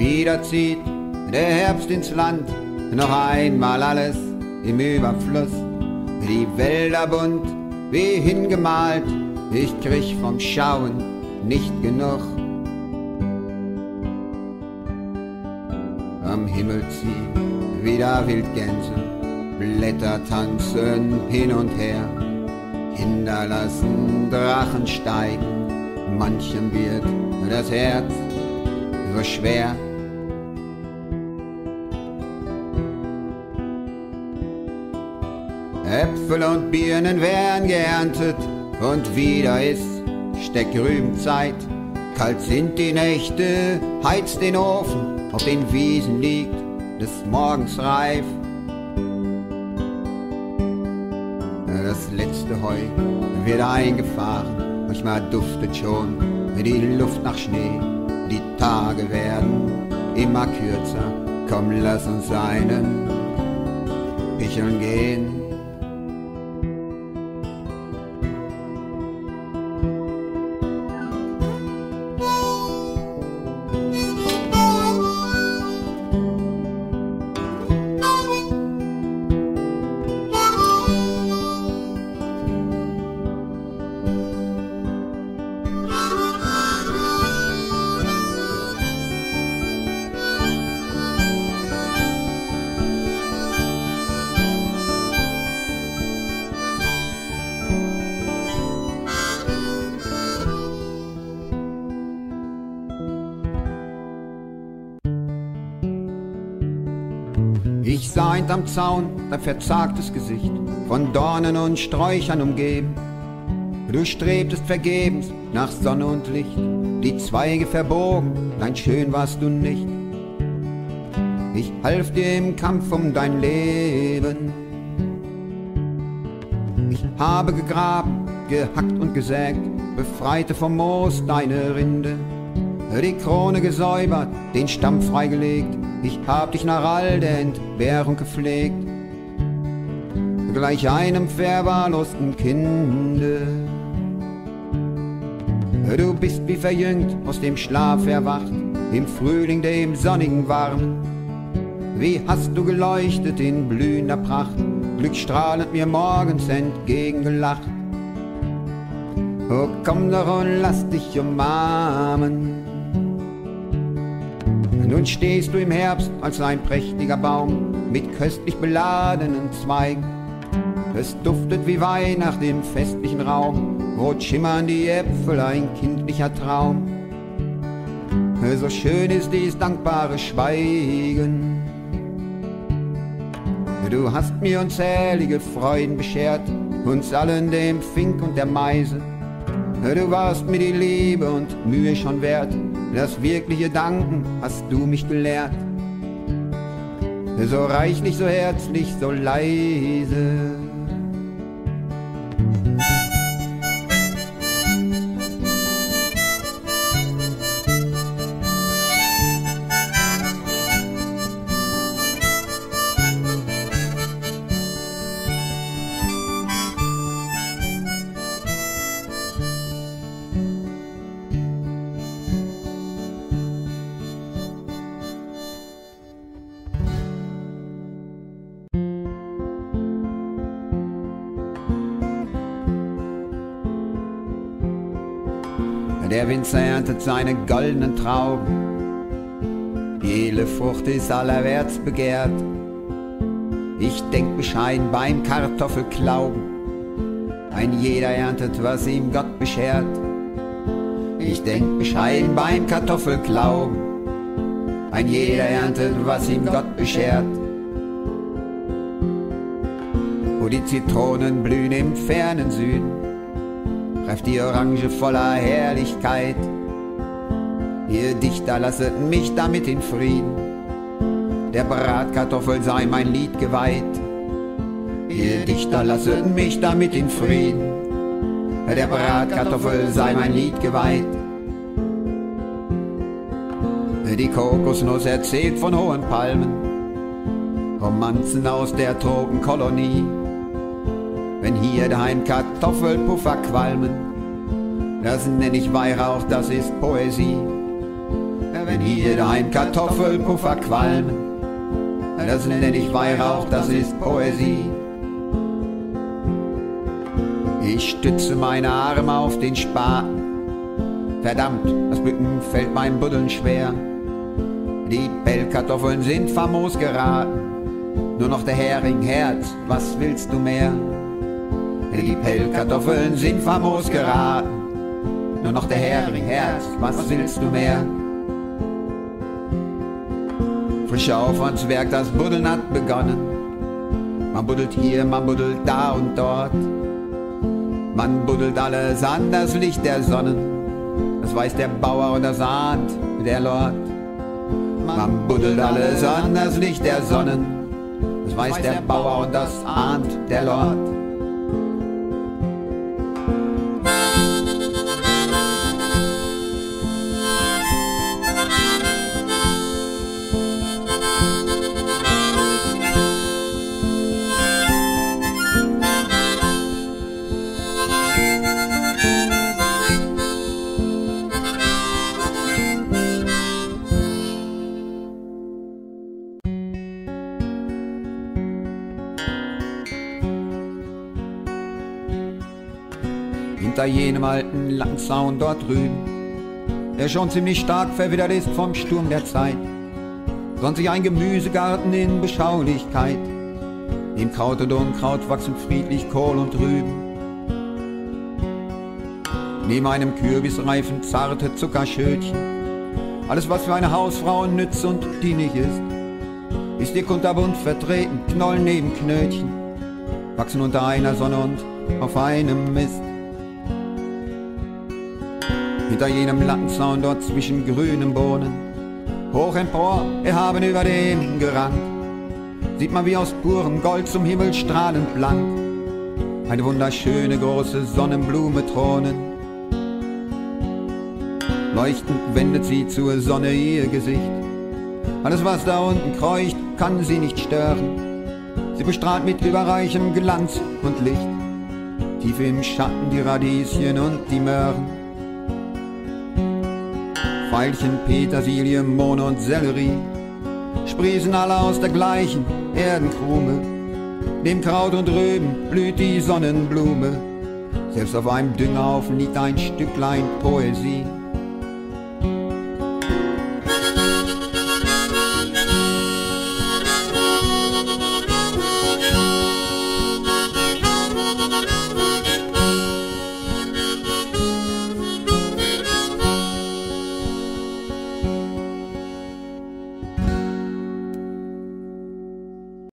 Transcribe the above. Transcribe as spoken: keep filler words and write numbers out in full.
Wieder zieht der Herbst ins Land, noch einmal alles im Überfluss. Die Wälder bunt wie hingemalt, ich krieg vom Schauen nicht genug. Am Himmel ziehen wieder Wildgänse, Blätter tanzen hin und her. Kinder lassen Drachen steigen, manchem wird das Herz so schwer. Äpfel und Birnen werden geerntet und wieder ist Steckrübenzeit. Kalt sind die Nächte, heizt den Ofen, auf den Wiesen liegt des Morgens reif. Das letzte Heu wird eingefahren, manchmal duftet schon die Luft nach Schnee. Die Tage werden immer kürzer, komm lass uns einen picheln gehen. Ich sah hinterm Zaun dein verzagtes Gesicht, von Dornen und Sträuchern umgeben. Du strebtest vergebens nach Sonne und Licht, die Zweige verbogen, nein, schön warst du nicht. Ich half dir im Kampf um dein Leben. Ich habe gegraben, gehackt und gesägt, befreite vom Moos deine Rinde, die Krone gesäubert, den Stamm freigelegt. Ich hab dich nach all der Entbehrung gepflegt, gleich einem verwahrlosten Kinde. Du bist wie verjüngt, aus dem Schlaf erwacht, im Frühling, dem sonnigen Warmen. Wie hast du geleuchtet in blühender Pracht, glückstrahlend mir morgens entgegengelacht. Oh, komm doch und lass dich umarmen. Nun stehst du im Herbst als ein prächtiger Baum mit köstlich beladenen Zweigen. Es duftet wie Weihnacht im festlichen Raum, rot schimmern die Äpfel, ein kindlicher Traum. So schön ist dies dankbare Schweigen. Du hast mir unzählige Freuden beschert, uns allen dem Fink und der Meise. Du warst mir die Liebe und Mühe schon wert, das wirkliche Danken hast du mich gelehrt. So reichlich, so herzlich, so leise. Der Winzer erntet seine goldenen Trauben, die edle Frucht ist allerwärts begehrt. Ich denk bescheiden beim Kartoffelklauben, ein jeder erntet, was ihm Gott beschert. Ich denk bescheiden beim Kartoffelklauben, ein jeder erntet, was ihm Gott beschert. Wo die Zitronen blühen im fernen Süden, reift die Orange voller Herrlichkeit. Ihr Dichter, lasset mich damit in Frieden, der Bratkartoffel sei mein Lied geweiht. Ihr Dichter, lasset mich damit in Frieden, der Bratkartoffel sei mein Lied geweiht. Die Kokosnuss erzählt von hohen Palmen, Romanzen aus der Tropenkolonie. Wenn hier daheim Kartoffelpuffer qualmen, das nenn ich Weihrauch, das ist Poesie. Wenn wenn hier dein Kartoffelpuffer qualmen. Das nenn ich Weihrauch, das ist Poesie. Ich stütze meine Arme auf den Spaten. Verdammt, das Bücken fällt meinem Buddeln schwer. Die Pellkartoffeln sind famos geraten. Nur noch der Hering, Herz, was willst du mehr? Die Pellkartoffeln sind famos geraten. Nur noch der Hering, Herz, was willst du mehr? Frischer Aufwandswerk, das Buddeln hat begonnen. Man buddelt hier, man buddelt da und dort. Man buddelt alles an das Licht der Sonnen. Das weiß der Bauer und das ahnt der Lord. Man buddelt alles an das Licht der Sonnen. Das weiß der Bauer und das ahnt der Lord. Hinter jenem alten Landzaun dort drüben, der schon ziemlich stark verwittert ist vom Sturm der Zeit, sonnt sich ein Gemüsegarten in Beschaulichkeit. Neben Kraut und Unkraut wachsen friedlich Kohl und Rüben. Neben einem Kürbis reifen zarte Zuckerschötchen. Alles, was für eine Hausfrau nütz und dienlich ist, ist hier kunterbunt vertreten, Knollen neben Knötchen, wachsen unter einer Sonne und auf einem Mist. Hinter jenem Lattenzaun dort zwischen grünen Bohnen, hoch empor, erhaben über dem Gerang, sieht man wie aus purem Gold zum Himmel strahlend blank eine wunderschöne große Sonnenblume thronen. Leuchtend wendet sie zur Sonne ihr Gesicht. Alles, was da unten kreucht, kann sie nicht stören. Sie bestrahlt mit überreichem Glanz und Licht tief im Schatten die Radieschen und die Möhren. Veilchen, Petersilie, Mohn und Sellerie sprießen alle aus der gleichen Erdenkrume. Neben Kraut und Rüben blüht die Sonnenblume. Selbst auf einem Düngerhaufen liegt ein Stücklein Poesie.